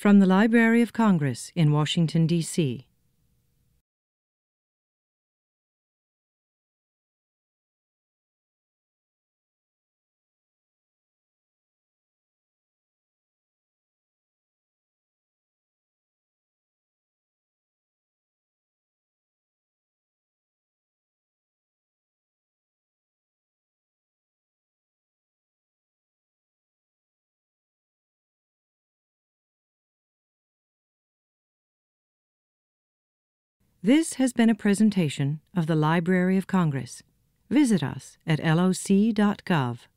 From the Library of Congress in Washington, D.C. This has been a presentation of the Library of Congress. Visit us at loc.gov.